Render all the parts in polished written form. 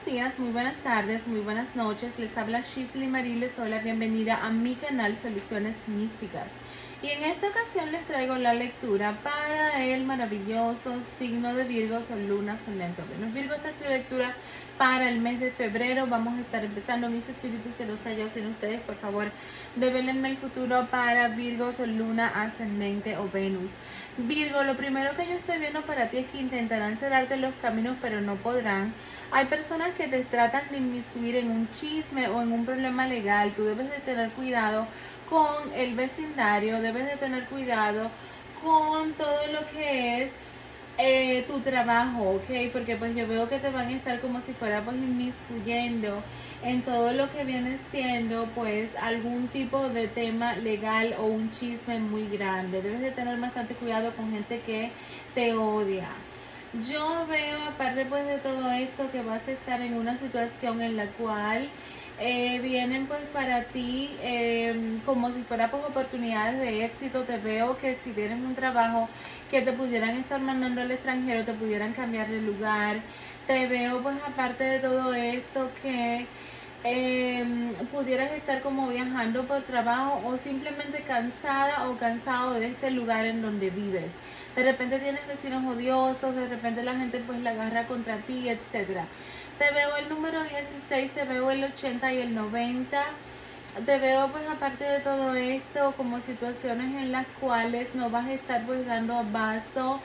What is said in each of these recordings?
buenos días, muy buenas tardes, muy buenas noches. Les habla Shisley Marie, les doy la bienvenida a mi canal Soluciones Místicas. Y en esta ocasión les traigo la lectura para el maravilloso signo de Virgo, Sol, Luna, Ascendente Venus. Virgo, esta es tu lectura para el mes de febrero. Vamos a estar empezando. Mis espíritus se los hallo sin ustedes, por favor, devélenme el futuro para Virgo, Sol, Luna, Ascendente o Venus. Virgo, lo primero que yo estoy viendo para ti es que intentarán cerrarte los caminos, pero no podrán. Hay personas que te tratan de inmiscuir en un chisme o en un problema legal. Tú debes de tener cuidado con el vecindario, debes de tener cuidado con todo lo que es tu trabajo, ¿ok? Porque pues yo veo que te van a estar como si fuera pues inmiscuyendo en todo lo que viene siendo pues algún tipo de tema legal o un chisme muy grande. Debes de tener bastante cuidado con gente que te odia. Yo veo, aparte pues de todo esto, que vas a estar en una situación en la cual vienen pues para ti como si fuera pues oportunidades de éxito. Te veo que si tienes un trabajo que te pudieran estar mandando al extranjero, te pudieran cambiar de lugar. Te veo pues aparte de todo esto que pudieras estar como viajando por trabajo o simplemente cansada o cansado de este lugar en donde vives. De repente tienes vecinos odiosos, de repente la gente pues la agarra contra ti, etcétera. Te veo el número 16, te veo el 80 y el 90. Te veo pues aparte de todo esto como situaciones en las cuales no vas a estar pues dando abasto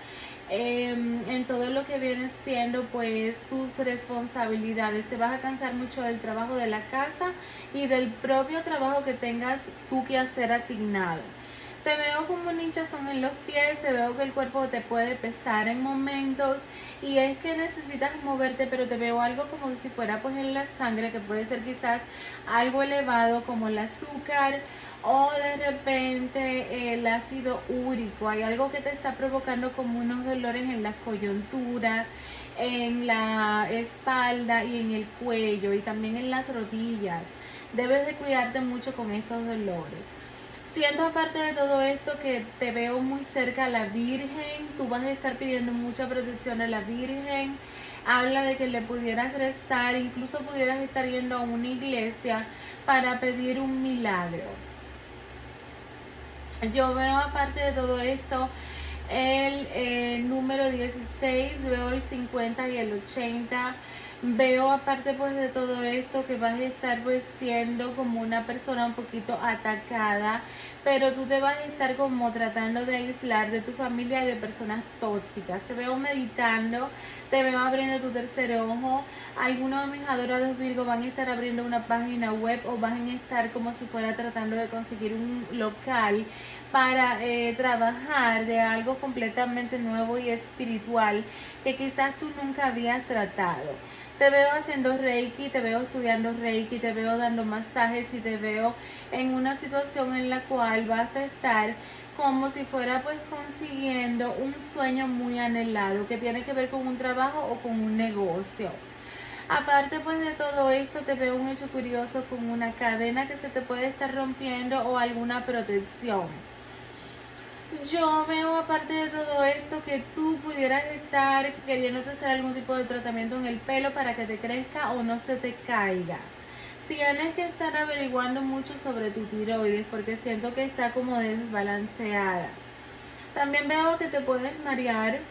en todo lo que viene siendo pues tus responsabilidades. Te vas a cansar mucho del trabajo de la casa y del propio trabajo que tengas tú que hacer asignado. Te veo como un hinchazón en los pies, te veo que el cuerpo te puede pesar en momentos y es que necesitas moverte, pero te veo algo como si fuera pues en la sangre, que puede ser quizás algo elevado como el azúcar o de repente el ácido úrico. Hay algo que te está provocando como unos dolores en las coyunturas, en la espalda y en el cuello y también en las rodillas. Debes de cuidarte mucho con estos dolores. Siento aparte de todo esto que te veo muy cerca a la Virgen. Tú vas a estar pidiendo mucha protección a la Virgen. Habla de que le pudieras rezar, incluso pudieras estar yendo a una iglesia para pedir un milagro. Yo veo aparte de todo esto el número 16, veo el 50 y el 80. Veo aparte pues de todo esto que vas a estar pues siendo como una persona un poquito atacada, pero tú te vas a estar como tratando de aislar de tu familia y de personas tóxicas. Te veo meditando, te veo abriendo tu tercer ojo. Algunos de mis adorados Virgo van a estar abriendo una página web o van a estar como si fuera tratando de conseguir un local para trabajar de algo completamente nuevo y espiritual que quizás tú nunca habías tratado. Te veo haciendo Reiki, te veo estudiando Reiki, te veo dando masajes y te veo en una situación en la cual vas a estar como si fuera pues consiguiendo un sueño muy anhelado que tiene que ver con un trabajo o con un negocio. Aparte pues de todo esto, te veo un hecho curioso con una cadena que se te puede estar rompiendo o alguna protección. Yo veo aparte de todo esto que tú pudieras estar queriéndote hacer algún tipo de tratamiento en el pelo para que te crezca o no se te caiga. Tienes que estar averiguando mucho sobre tu tiroides porque siento que está como desbalanceada. También veo que te puedes marear.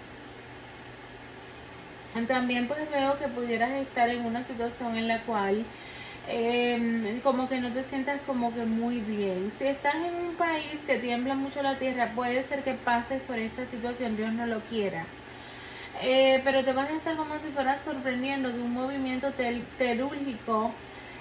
También pues veo que pudieras estar en una situación en la cual como que no te sientas como que muy bien. Si estás en un país que tiembla mucho la tierra, puede ser que pases por esta situación, Dios no lo quiera. Pero te vas a estar como si fueras sorprendiendo de un movimiento telúrgico,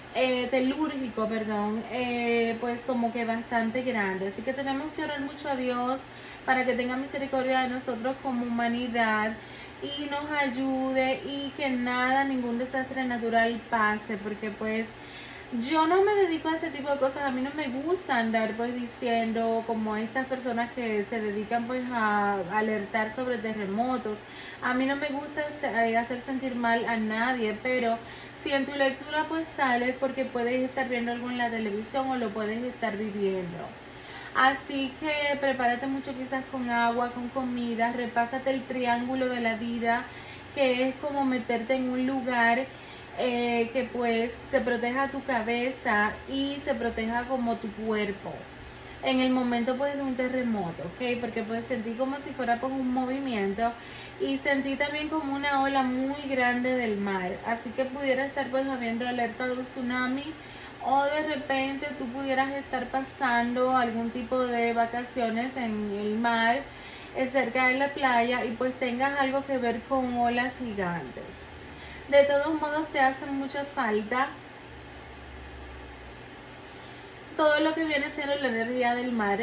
pues como que bastante grande. Así que tenemos que orar mucho a Dios para que tenga misericordia de nosotros como humanidad y nos ayude y que nada, ningún desastre natural pase, porque pues yo no me dedico a este tipo de cosas. A mí no me gusta andar pues diciendo como estas personas que se dedican pues a alertar sobre terremotos. A mí no me gusta hacer sentir mal a nadie, pero si en tu lectura pues sale porque puedes estar viendo algo en la televisión o lo puedes estar viviendo. Así que prepárate mucho quizás con agua, con comida, repásate el triángulo de la vida, que es como meterte en un lugar que pues se proteja tu cabeza y se proteja como tu cuerpo en el momento pues de un terremoto, ¿ok? Porque pues sentí como si fuera pues un movimiento y sentí también como una ola muy grande del mar, así que pudiera estar pues habiendo alerta de un tsunami o de repente tú pudieras estar pasando algún tipo de vacaciones en el mar, cerca de la playa y pues tengas algo que ver con olas gigantes. De todos modos te hace mucha falta todo lo que viene siendo la energía del mar,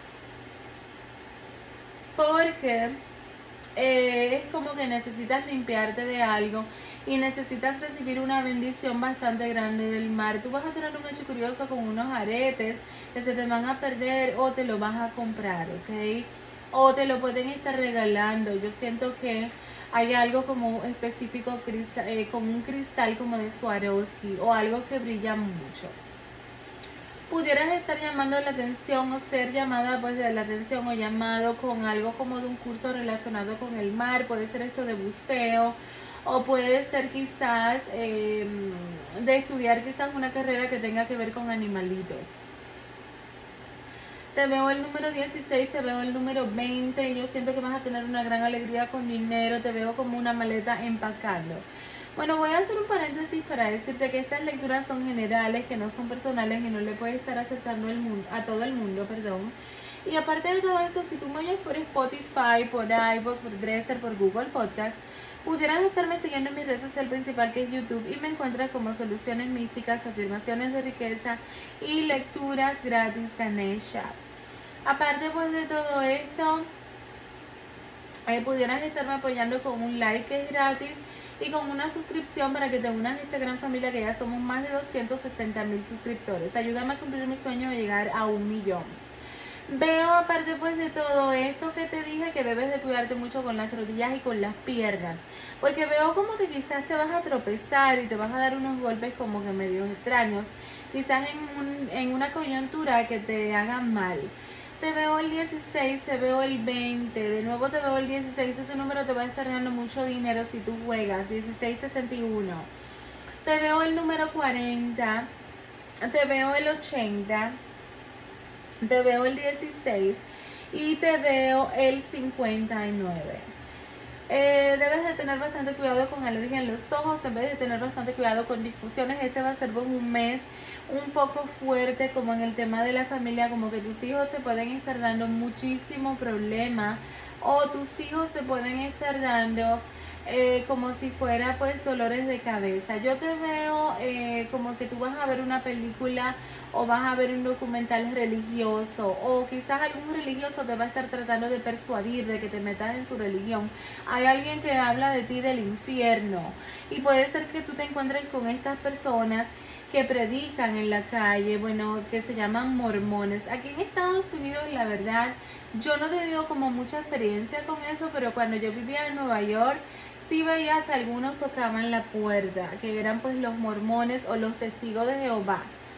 porque es como que necesitas limpiarte de algo y necesitas recibir una bendición bastante grande del mar. Tú vas a tener un hecho curioso con unos aretes que se te van a perder o te lo vas a comprar, ¿ok? O te lo pueden estar regalando. Yo siento que hay algo como específico con un cristal como de Swarovski o algo que brilla mucho. Pudieras estar llamando la atención o ser llamada pues de la atención o llamado con algo como de un curso relacionado con el mar. Puede ser esto de buceo o puede ser quizás de estudiar quizás una carrera que tenga que ver con animalitos. Te veo el número 16, te veo el número 20 y yo siento que vas a tener una gran alegría con dinero. Te veo como una maleta empacando. Bueno, voy a hacer un paréntesis para decirte que estas lecturas son generales, que no son personales y no le puedes estar aceptando a todo el mundo, perdón. Y aparte de todo esto, si tú me oyes por Spotify, por iVoox, por Dresser, por Google Podcast, pudieras estarme siguiendo en mi red social principal que es YouTube y me encuentras como Soluciones Místicas, Afirmaciones de Riqueza y Lecturas Gratis Ganesha. Aparte pues de todo esto, pudieras estarme apoyando con un like que es gratis y con una suscripción para que te unas a esta gran familia que ya somos más de 260,000 suscriptores. Ayúdame a cumplir mi sueño de llegar a 1,000,000. Veo aparte pues de todo esto que te dije que debes de cuidarte mucho con las rodillas y con las piernas, porque veo como que quizás te vas a tropezar y te vas a dar unos golpes como que medio extraños, quizás en una coyuntura que te hagan mal. Te veo el 16, te veo el 20, de nuevo te veo el 16, ese número te va a estar dando mucho dinero si tú juegas, 1661. Te veo el número 40, te veo el 80, te veo el 16 y te veo el 59. Debes de tener bastante cuidado con alergia en los ojos, debes de tener bastante cuidado con discusiones. Este va a ser un mes un poco fuerte como en el tema de la familia, como que tus hijos te pueden estar dando muchísimo problema o tus hijos te pueden estar dando como si fuera pues dolores de cabeza. Yo te veo como que tú vas a ver una película o vas a ver un documental religioso o quizás algún religioso te va a estar tratando de persuadir de que te metas en su religión. Hay alguien que habla de ti del infierno y puede ser que tú te encuentres con estas personas que predican en la calle, bueno, que se llaman mormones. Aquí en Estados Unidos, la verdad, yo no he tenido como mucha experiencia con eso, pero cuando yo vivía en Nueva York, sí veía que algunos tocaban la puerta, que eran pues los mormones o los testigos de Jehová.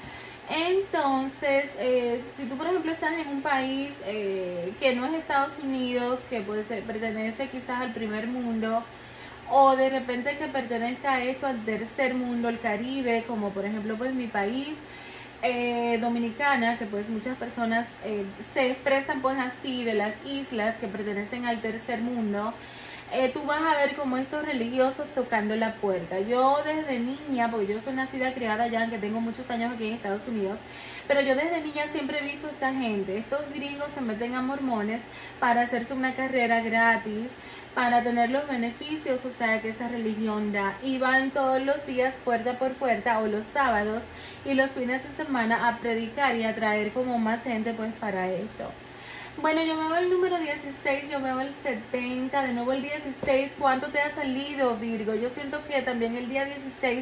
Entonces, si tú por ejemplo estás en un país que no es Estados Unidos, que pues pertenece quizás al primer mundo, o de repente que pertenezca a esto al tercer mundo, el Caribe, como por ejemplo pues mi país, Dominicana, que pues muchas personas se expresan pues así, de las islas que pertenecen al tercer mundo, tú vas a ver como estos religiosos tocando la puerta. Yo desde niña, porque yo soy nacida, criada allá, que tengo muchos años aquí en Estados Unidos, pero yo desde niña siempre he visto a esta gente, estos gringos se meten a mormones para hacerse una carrera gratis, para tener los beneficios, o sea, que esa religión da, y van todos los días puerta por puerta o los sábados y los fines de semana a predicar y a traer como más gente pues para esto. Bueno, yo veo el número 16, yo veo el 70, de nuevo el 16, ¿cuánto te ha salido, Virgo? Yo siento que también el día 16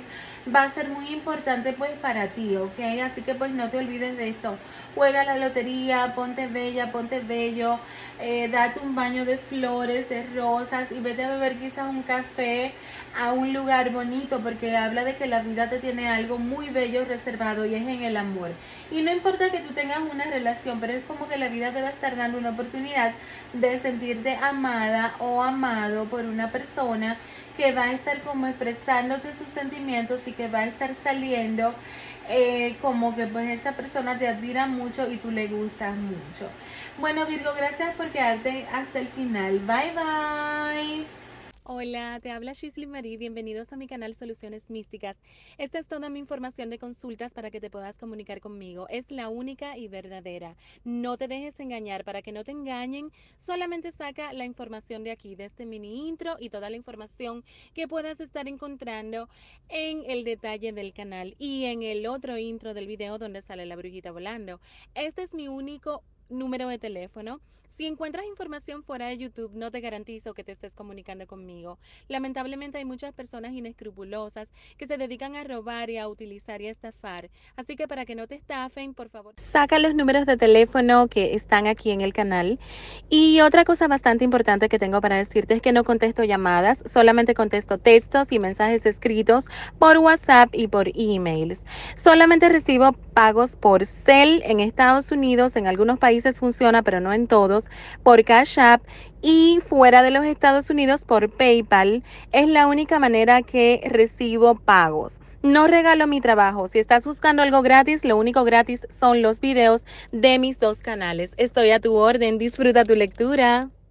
va a ser muy importante pues para ti, ¿ok? Así que pues no te olvides de esto. Juega la lotería, ponte bella, ponte bello, date un baño de flores, de rosas y vete a beber quizás un café a un lugar bonito, porque habla de que la vida te tiene algo muy bello reservado y es en el amor. Y no importa que tú tengas una relación, pero es como que la vida te va a estar dando una oportunidad de sentirte amada o amado por una persona que va a estar como expresándote sus sentimientos y que va a estar saliendo como que pues esa persona te admira mucho y tú le gustas mucho. Bueno, Virgo, gracias por quedarte hasta el final. Bye bye. Hola, te habla Shisley Marie, bienvenidos a mi canal Soluciones Místicas. Esta es toda mi información de consultas para que te puedas comunicar conmigo. Es la única y verdadera. No te dejes engañar, para que no te engañen, solamente saca la información de aquí, de este mini intro y toda la información que puedas estar encontrando en el detalle del canal y en el otro intro del video donde sale la brujita volando. Este es mi único número de teléfono. Si encuentras información fuera de YouTube, no te garantizo que te estés comunicando conmigo. Lamentablemente hay muchas personas inescrupulosas que se dedican a robar y a utilizar y a estafar. Así que para que no te estafen, por favor, saca los números de teléfono que están aquí en el canal. Y otra cosa bastante importante que tengo para decirte es que no contesto llamadas, solamente contesto textos y mensajes escritos por WhatsApp y por emails. Solamente recibo pagos por Zelle en Estados Unidos, en algunos países funciona, pero no en todos, por Cash App, y fuera de los Estados Unidos por PayPal. Es la única manera que recibo pagos. No regalo mi trabajo. Si estás buscando algo gratis, lo único gratis son los videos de mis dos canales. Estoy a tu orden. Disfruta tu lectura.